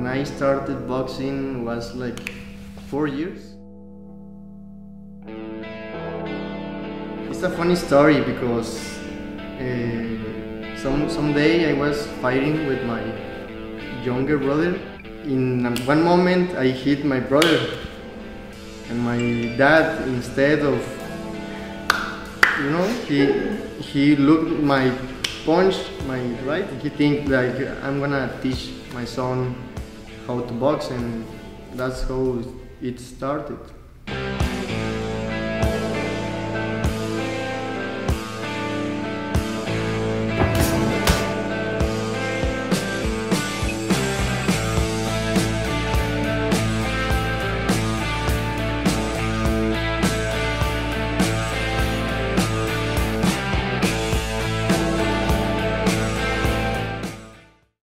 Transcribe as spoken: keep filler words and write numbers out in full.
when I started boxing was like four years. It's a funny story because uh, some someday I was fighting with my younger brother. In one moment I hit my brother, and my dad, instead of, you know, he he looked my punch, my right, he think like I'm gonna teach my son how to box, and that's how it started.